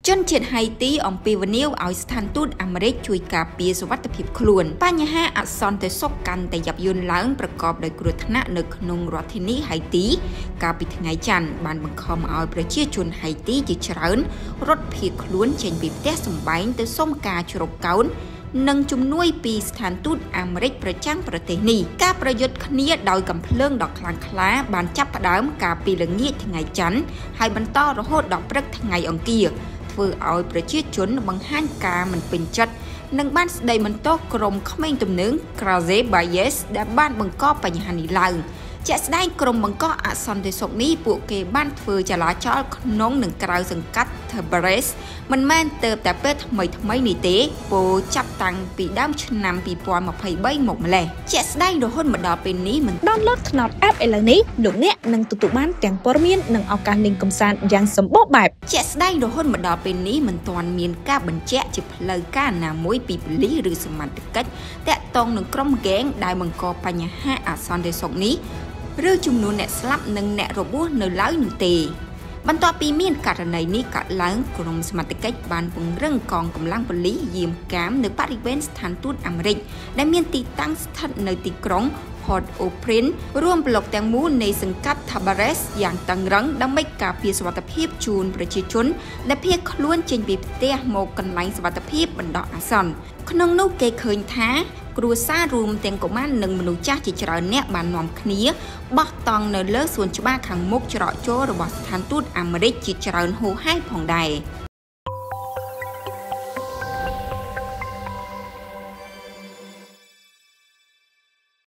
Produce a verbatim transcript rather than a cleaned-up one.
ជនជាតិហៃទីអំពីវនីវឲ្យស្ថានទូតអាមេរិកជួយការពារសុវត្ថិភាពខ្លួនបញ្ហាអសន្តិសុខកាន់តែយ៉ាប់យួនឡើងប្រកបដោយគ្រោះថ្នាក់នៅក្នុងរដ្ឋធានីហៃទីកាលពីថ្ងៃច័ន្ទបានបង្ខំឲ្យប្រជាជនហៃទីជាច្រើនរត់ភៀសខ្លួនចេញពីផ្ទះសម្បែងទៅសុំការជ្រកកោននិងជំនួយពីស្ថានទូតអាមេរិកប្រចាំប្រទេសនេះការប្រយុទ្ធគ្នាដោយកំភ្លើងដ៏ខ្លាំងក្លាបានចាប់ផ្ដើមកាលពីល្ងាចថ្ងៃច័ន្ទហើយបន្តរហូតដល់ព្រឹកថ្ងៃអង្គារធ្វើឲ្យប្រជាជនបង្ហាញការមិនពេញចិត្តនិងបានស្ដីបន្ទោសក្រុមក្មេងទំនើង Crazy Bias ដែលបានបង្កបញ្ហានេះឡើងជាក់ស្ដែងក្រុមបង្កអសន្តិសុខនេះពួកគេបានធ្វើចលាចលក្នុងនិងក្រៅសង្កាត់ Tavares មិនមែនទៅតែពេលថ្មីថ្មីនេះទេពោលចាប់តាំងពីដើមឆ្នាំពីរពាន់ម្ភៃបីមកម្លេះជាក់ស្ដែងរហូតមកដល់ពេលនេះមិន download ថ្នោត app ឥឡូវនេះលោកអ្នកនឹងទទួលបានទាំងព័ត៌មាននិងឱកាសលេងកម្សាន្តយ៉ាងសម្បូរបែបជាក់ស្ដែងរហូតមកដល់ពេលនេះមិនទាន់មានការបញ្ជាក់ជាផ្លូវការណាមួយពីប៉ូលីសឬសមត្ថកិច្ចតាក់ទងនឹងក្រុមហ្គេងដែលបង្កបញ្ហាអសន្តិសុខនេះឬចំនួនអ្នកស្លាប់និងអ្នករបួសនៅឡើយនោះទេបន្ទាប់ពីមានករណីនេះកើតឡើងក្រុមសមត្ថកិច្ចបានពង្រឹងកងកម្លាំងប៉ូលីសយាមកាមនៅបរិវេណស្ថានទូតអាមេរិកដែលមានទីតាំងស្ថិតនៅទីក្រុង Port-au-Prince រួមប្លុកទាំងមូលនៃសង្កាត់ Tavares យ៉ាងតឹងរ៉ឹងដើម្បីការពារសុវត្ថិភាពជូនប្រជាជនដែលភៀសខ្លួនចេញពីផ្ទះមកកន្លែងសុវត្ថិភាពបណ្ដោះអាសន្នក្នុងនោះគេឃើញថាគ្រួសាររួមទាំងកុមារនិងមនុស្សចាស់ជាច្រើនអ្នកបាននាំគ្នាបោះតង់នៅលើសួនច្បារខាងមុខច្រកចូលរបស់ស្ថានទូតអាមេរិកជាច្រើនហូរហែផងដែរ